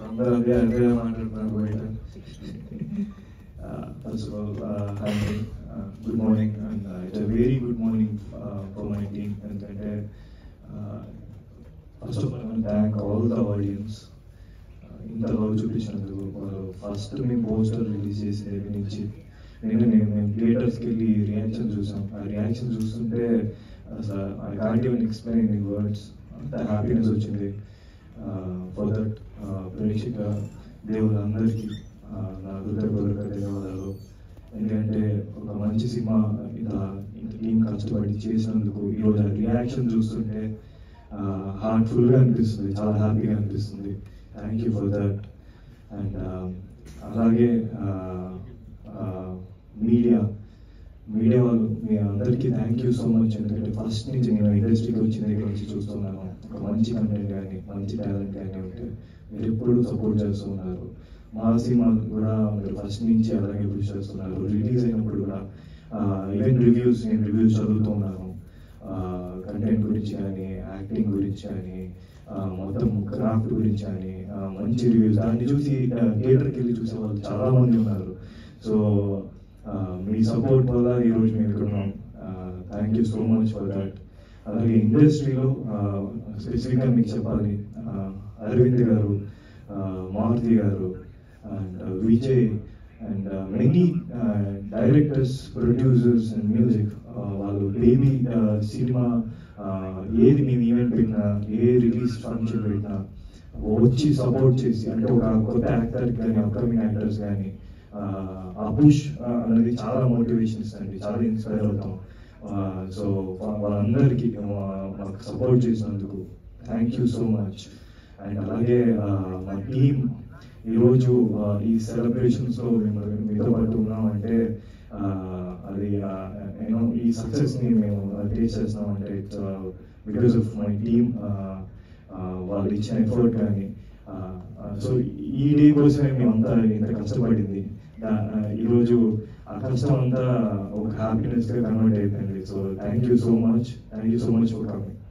అందరూ అదే మాట్లాడుతున్నారు బయట. First of all, hi, good morning, and it's a very good morning for my team. And first of all, I want to thank all the audience. ఇంత love చూపించినందుకు. First మేము poster release చేసే దగ్గర నుంచి మేము థియేటర్స్కి వెళ్ళి రియాక్షన్ చూసాం. ఆ రియాక్షన్ చూస్తుంటే అసలు I can't even explain in words. అంత హ్యాపీనెస్ వచ్చింది. ఫర్ దట్ ప్రేక్షక దేవులందరికీ నా కృతజ్ఞతలు ధన్యవాదాలు. ఎందుకంటే ఒక మంచి సినిమా ఇంత టీం కష్టపడి చేసినందుకు ఈరోజు ఆ రియాక్షన్ చూస్తుంటే హార్ట్ఫుల్గా అనిపిస్తుంది, చాలా హ్యాపీగా అనిపిస్తుంది. Thank you for that. And అలాగే మీడియా వాళ్ళు మీ అందరికీ థ్యాంక్ యూ సో మచ్. ఎందుకంటే ఫస్ట్ నుంచి నేను ఇండస్ట్రీకి వచ్చిన దగ్గర నుంచి చూస్తున్నాను, ఒక మంచి కంటెంట్ కానీ మంచి టాలెంట్ కానీ ఉంటే మీరు ఎప్పుడూ సపోర్ట్ చేస్తూ ఉన్నారు. మా సినిమా కూడా మీరు ఫస్ట్ నుంచి అలాగే పుష్ చేస్తున్నారు. రిలీజ్ అయినప్పుడు కూడా ఈవెన్ నేను రివ్యూస్ చదువుతున్నాను, కంటెంట్ గురించి కానీ యాక్టింగ్ గురించి కానీ మొత్తం క్రాఫ్ట్ గురించి కానీ మంచి రివ్యూస్. దాన్ని చూసి థియేటర్కి వెళ్ళి చూసే వాళ్ళు చాలామంది ఉన్నారు. సో మీ సపోర్ట్ వల్ల ఈరోజు మేము ఇక్కడ ఉన్నాం. Thank you so much for that. అలాగే ఇండస్ట్రీలో స్పెసిఫిక్గా మీకు చెప్పాలి, Arvind garu, Maruti garu and Vijay and many directors, producers and music వాళ్ళు బేబీ సినిమా ఏది మేము ఈవెంట్ పెట్టినా, ఏ రిలీజ్ ఫంక్షన్ పెట్టినా వచ్చి సపోర్ట్ చేసి, అంటే ఒక కొత్త యాక్టర్కి కానీ అప్కమింగ్ యాక్టర్స్ కానీ ఆ పుష్ అనేది చాలా మోటివేషన్ ఇస్తుంది, చాలా ఇన్స్పైర్ అవుతాం. సో వాళ్ళందరికీ మాకు సపోర్ట్ చేసినందుకు thank you so much. And అలాగే మా టీమ్ ఈరోజు ఈ సెలబ్రేషన్స్లో మేము మీతో పాటు ఉన్నామంటే అది యూనో ఈ సక్సెస్ని మేము టేస్ట్ చేస్తామంటే it's because of my team. వాళ్ళు ఇచ్చిన ఎఫర్ట్ కానీ. సో ఈ డే కోసమే మేమంతా ఇంత కష్టపడింది. ఈరోజు ఆ కష్టం అంతా ఒక హ్యాపీనెస్గా కన్వర్ట్ అయిపోయింది. So thank you so much for coming.